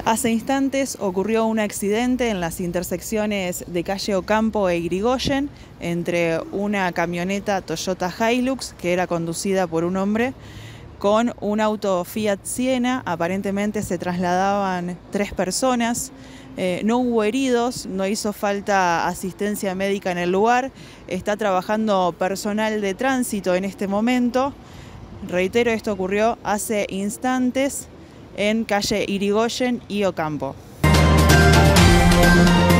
Hace instantes ocurrió un accidente en las intersecciones de calle Ocampo e Irigoyen entre una camioneta Toyota Hilux que era conducida por un hombre con un auto Fiat Siena. Aparentemente se trasladaban 3 personas. No hubo heridos, no hizo falta asistencia médica en el lugar. Está trabajando personal de tránsito en este momento. Reitero, esto ocurrió hace instantes en calle Irigoyen y Ocampo.